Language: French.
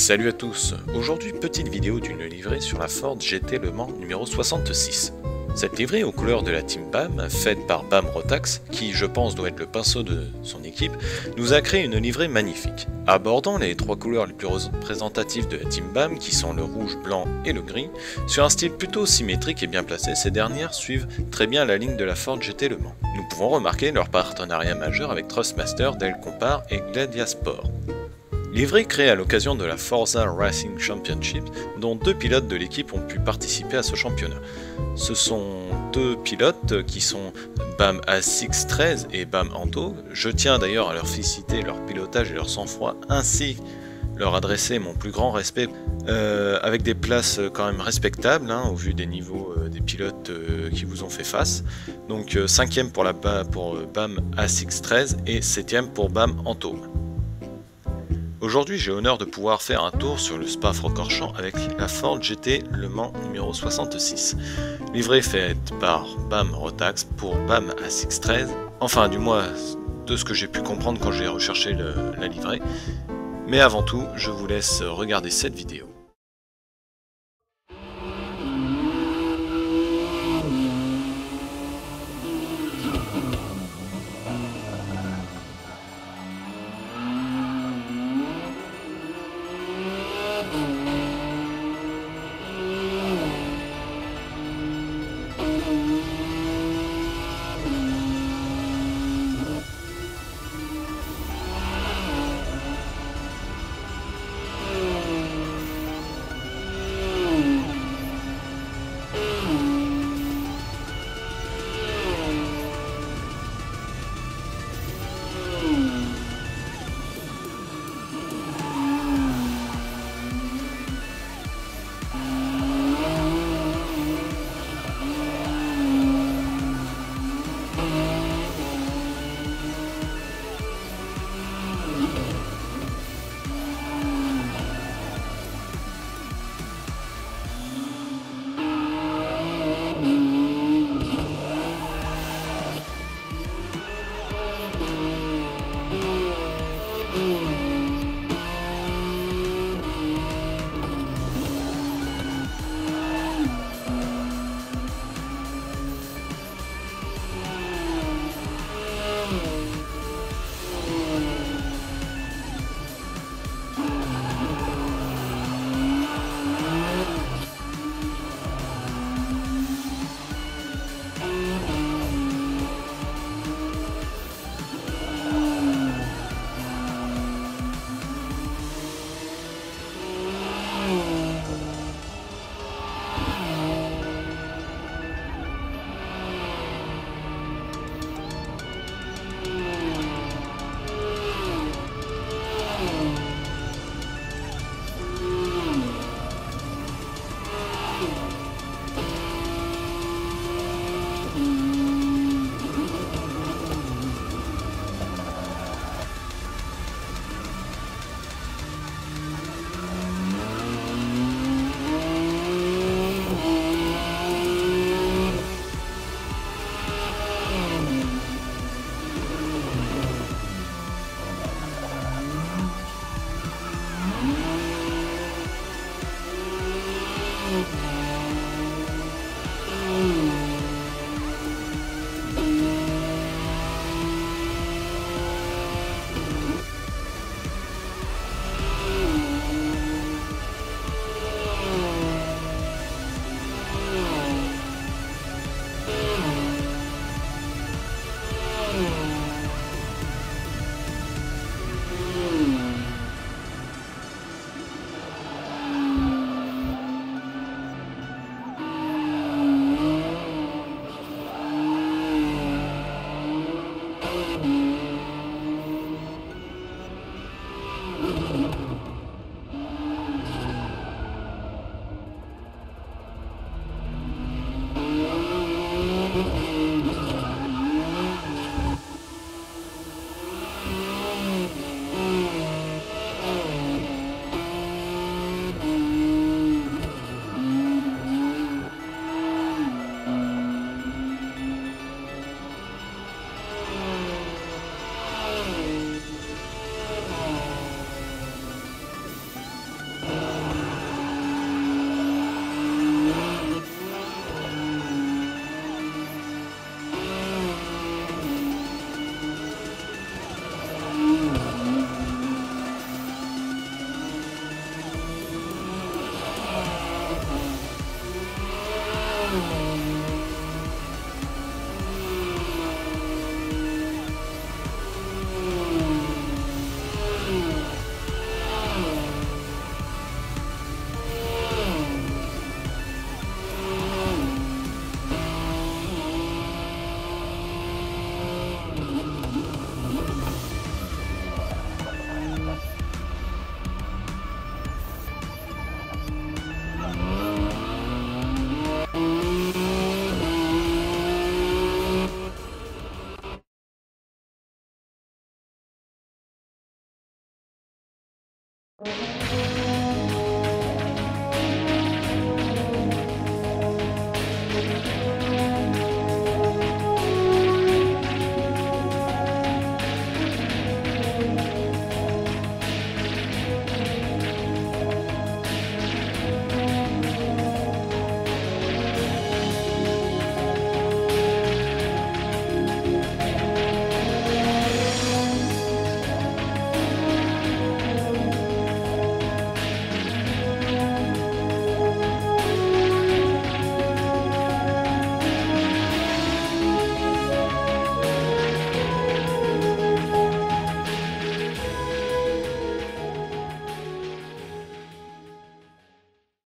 Salut à tous, aujourd'hui petite vidéo d'une livrée sur la Ford GT Le Mans numéro 66. Cette livrée aux couleurs de la Team BAM, faite par BAM Rotax, qui je pense doit être le pinceau de son équipe, nous a créé une livrée magnifique. Abordant les trois couleurs les plus représentatives de la Team BAM, qui sont le rouge, blanc et le gris, sur un style plutôt symétrique et bien placé, ces dernières suivent très bien la ligne de la Ford GT Le Mans. Nous pouvons remarquer leur partenariat majeur avec Trustmaster, Dale Compare et Gladiasport. Livrée créée à l'occasion de la Forza Racing Championship, dont deux pilotes de l'équipe ont pu participer à ce championnat. Ce sont deux pilotes qui sont BAM A613 et BAM Anto. Je tiens d'ailleurs à leur féliciter leur pilotage et leur sang-froid, ainsi leur adresser mon plus grand respect, avec des places quand même respectables au vu des niveaux des pilotes qui vous ont fait face. Donc 5e pour BAM A613 et 7e pour BAM Anto. Aujourd'hui, j'ai l'honneur de pouvoir faire un tour sur le Spa-Francorchamps avec la Ford GT Le Mans numéro 66. Livrée faite par BAM Rotax pour BAM A613, enfin du moins de ce que j'ai pu comprendre quand j'ai recherché la livrée. Mais avant tout, je vous laisse regarder cette vidéo.